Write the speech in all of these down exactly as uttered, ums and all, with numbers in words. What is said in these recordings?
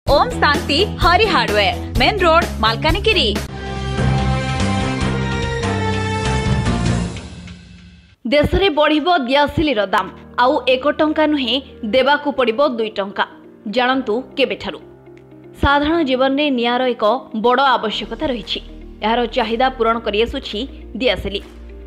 ओम Shanti Hari hardware main road Malkangiri. देश में बढ़िबो दियासिलीर दाम आउ एक टंका नुहे देवाकू पड़िबो दुई टंका। जानतु केबेठारु साधारण जीवन में नियार एक बड़ आवश्यकता रही। यार चाहिदा पूरण करि आसुछि दियासिली।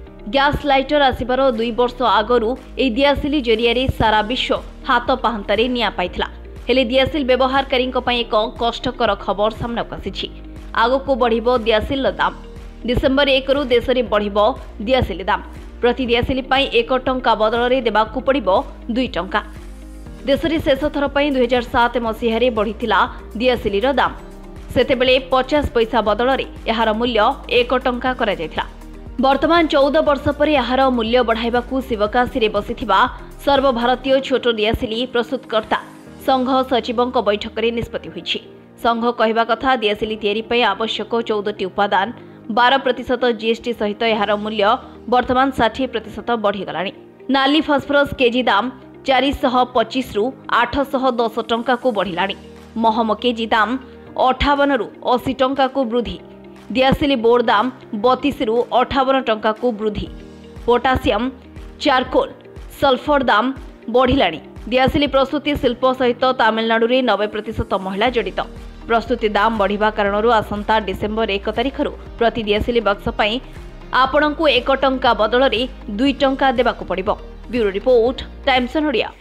गैस लाइटर आसिबार दुई वर्ष आगरू ए दियासिली जरिया सारा विश्व हाथ पाहंतारे निया पाइथिला। हेले दियासिल व्यवहारकारी एक कष्टकर खबर सामना आसी। आगको बढ़िबो दियासिल दाम। डिसेम्बर एक रु देश में बढ़िबो दियासिली दाम। प्रति दियासिली पाई एक टंका बदल में देवाकू पड़िबो दुई टंका। देश में शेष थर पर दुई हजार सात मसीह बढ़ीथिला दियासिलीर दाम। सेतेबेले पचास पैसा बदल में यार मूल्य एक टंका करा जायथिला। वर्तमान चौदह वर्ष पर यार मूल्य बढ़ाइबाकू शिवकाशी में बसिथिबा सर्वभारतीय छोट दियासिली प्रस्तुतकर्ता संघ सचिवों बैठक में निष्पत्ति होईछि। संघ कहवा कथा दियासिली तैयारी पर आवश्यक चौदह टी उपादान बारह प्रतिशत जीएसटी सहित यार मूल्य वर्तमान षाठी प्रतिशत बढ़ीगलानी। नाली फस्फरस केजी दाम चार सौ पच्चीस रु आठ सौ दस टंका को बढ़िलानी। महम केजी दाम अठावन रु अशी टंका को वृद्धि। दियासिली बोर्ड दाम बतीस रु अठावन टंका को वृद्धि। पोटासियम चारकोल सल्फर दाम बढ़िलानी। दियासिली प्रस्तुति शिल्प सहित तमिलनाडु में नब्बे प्रतिशत महिला जड़ित। प्रस्तुति दाम बढ़िबा कारणरू आसंता डिसेम्बर एक तारिख प्रति दियासिली बक्स पई आपणकू एक टंका बदल में दुई टंका देबाकू पड़िबो। Bureau report Times Odia.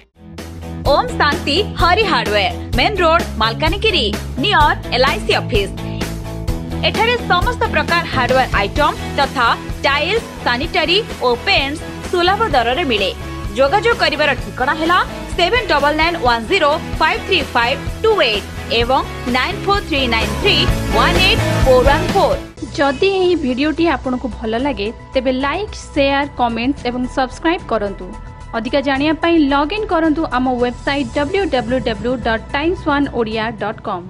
Om Shanti Hari hardware main road Malkangiri near LIC office. एठारे समस्त प्रकार हार्डवेयर आइटम तथा टाइल्स सैनिटरी और पेंट्स सुलभ दर में मिले। जोगाजोग करिवार ठिकाना हैला seven double nine one zero five three five two eight एवं nine four three nine three one eight four one four. जदि यह वीडियोटी आपको भल लगे तेबे लाइक शेयर कमेंट्स एवं सब्सक्राइब करंतु। अधिका जानिया पाई लॉग इन करंतु आम website W W W dot Times one Odia dot com.